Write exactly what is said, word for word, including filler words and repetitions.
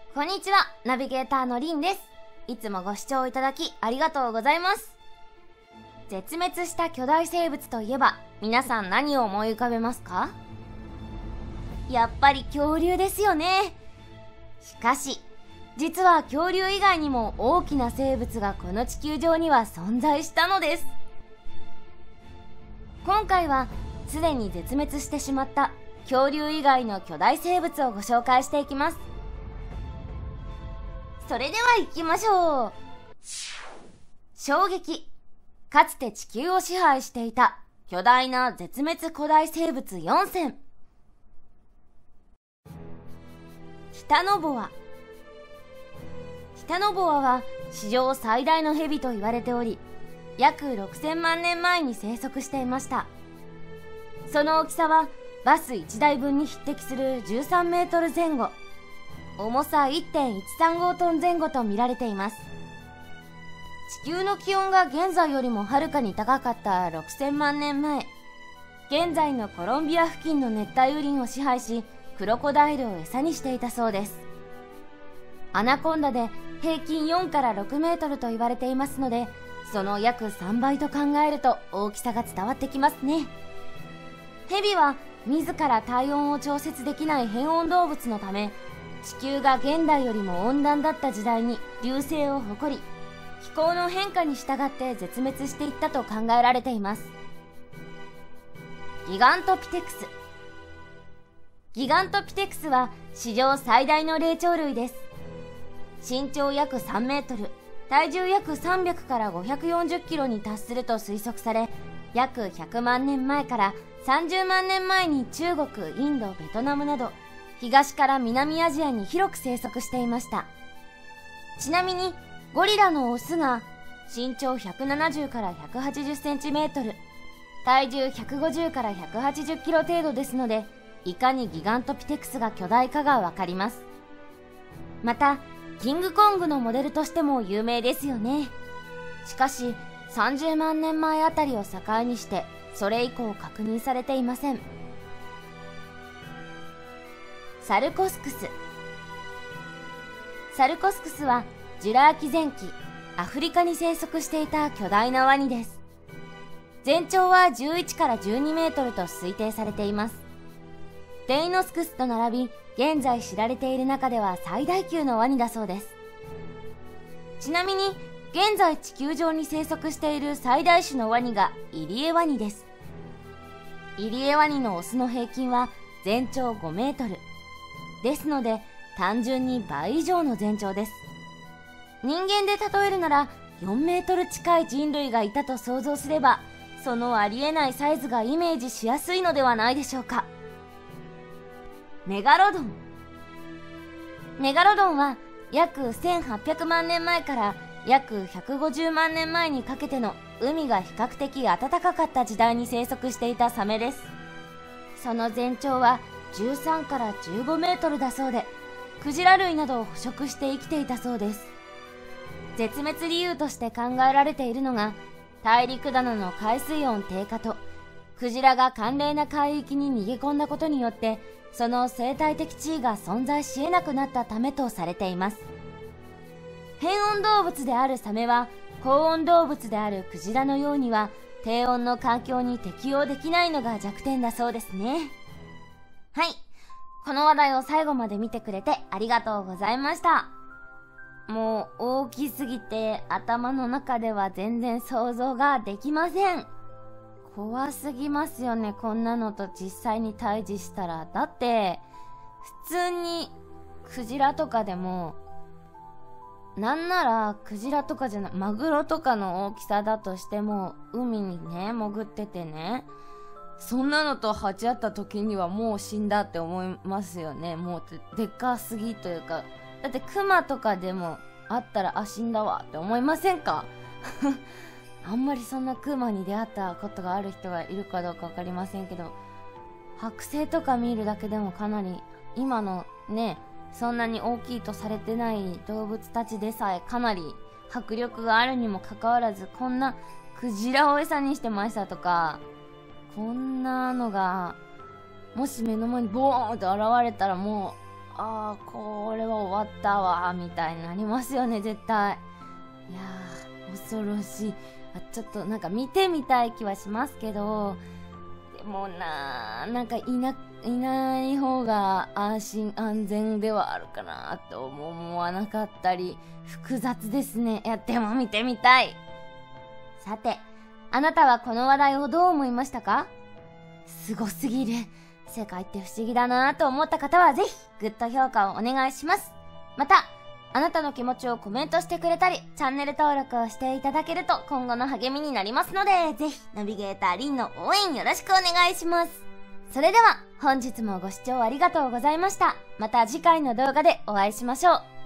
こんにちは、ナビゲーターのりんです。いつもご視聴いただきありがとうございます。絶滅した巨大生物といえば、皆さん何を思い浮かべますか？やっぱり恐竜ですよね。しかし、実は恐竜以外にも大きな生物がこの地球上には存在したのです。今回は、すでに絶滅してしまった恐竜以外の巨大生物をご紹介していきます。それでは行きましょう。衝撃。かつて地球を支配していた巨大な絶滅古代生物よんせん。ティタノボア。ティタノボアは史上最大のヘビと言われており、約ろくせんまんねんまえに生息していました。その大きさはバスいちだいぶんに匹敵するじゅうさんメートルぜん後、重さ いってんいちさんごトン前後と見られています。地球の気温が現在よりもはるかに高かったろくせんまんねんまえ、現在のコロンビア付近の熱帯雨林を支配し、クロコダイルを餌にしていたそうです。アナコンダで平均よんからろくメートルと言われていますので、その約さんばいと考えると大きさが伝わってきますね。ヘビは自ら体温を調節できない変温動物のため、地球が現代よりも温暖だった時代に隆盛を誇り、気候の変化に従って絶滅していったと考えられています。ギガントピテクス。ギガントピテクスは史上最大の霊長類です。身長約さんメートル、体重約さんびゃくからごひゃくよんじゅっキロに達すると推測され、約ひゃくまんねんまえからさんじゅうまんねんまえに中国、インド、ベトナムなど東から南アジアに広く生息していました。ちなみにゴリラのオスが身長ひゃくななじゅうからひゃくはちじゅっセンチメートル、体重ひゃくごじゅうからひゃくはちじゅっキロ程度ですので、いかにギガントピテクスが巨大かがわかります。またキングコングのモデルとしても有名ですよね。しかしさんじゅうまんねんまえあたりを境にしてそれ以降確認されていません。サルコスクス。サルコスクスはジュラ紀前期アフリカに生息していた巨大なワニです。全長はじゅういちからじゅうにメートルと推定されています。デイノスクスと並び、現在知られている中では最大級のワニだそうです。ちなみに現在地球上に生息している最大種のワニがイリエワニです。イリエワニのオスの平均は全長ごメートルですので、単純に倍以上の全長です。人間で例えるならよんメートル近い人類がいたと想像すれば、そのありえないサイズがイメージしやすいのではないでしょうか。メガロドン。メガロドンは約せんはっぴゃくまんねんまえから約ひゃくごじゅうまんねんまえにかけての海が比較的暖かかった時代に生息していたサメです。その全長はじゅうさんからじゅうごメートルだそうで、クジラ類などを捕食して生きていたそうです。絶滅理由として考えられているのが、大陸棚の海水温低下とクジラが寒冷な海域に逃げ込んだことによって、その生態的地位が存在し得なくなったためとされています。変温動物であるサメは高温動物であるクジラのようには低温の環境に適応できないのが弱点だそうですね。はい、この話題を最後まで見てくれてありがとうございました。もう大きすぎて頭の中では全然想像ができません。怖すぎますよね、こんなのと実際に対峙したら。だって普通にクジラとかでも、なんならクジラとかじゃないマグロとかの大きさだとしても、海にね潜っててね、そんなのと鉢合った時にはもう死んだって思いますよね。もう で, でかすぎというか、だってクマとかでもあったら、あ死んだわって思いませんか？あんまりそんなクマに出会ったことがある人がいるかどうか分かりませんけど、剥製とか見るだけでもかなり、今のねそんなに大きいとされてない動物たちでさえかなり迫力があるにもかかわらず、こんなクジラを餌にしてましたとか、こんなのがもし目の前にボーンと現れたらもうあーこれは終わったわみたいになりますよね、絶対。いやー恐ろしい。あちょっとなんか見てみたい気はしますけど、でもなーなんかいないない方が安心安全ではあるかなと思わなかったり、複雑ですね。いやでも見てみたい。さて、あなたはこの話題をどう思いましたか？すごすぎる、世界って不思議だなと思った方はぜひグッド評価をお願いします。またあなたの気持ちをコメントしてくれたり、チャンネル登録をしていただけると今後の励みになりますので、ぜひナビゲーターリンの応援よろしくお願いします。それでは本日もご視聴ありがとうございました。また次回の動画でお会いしましょう。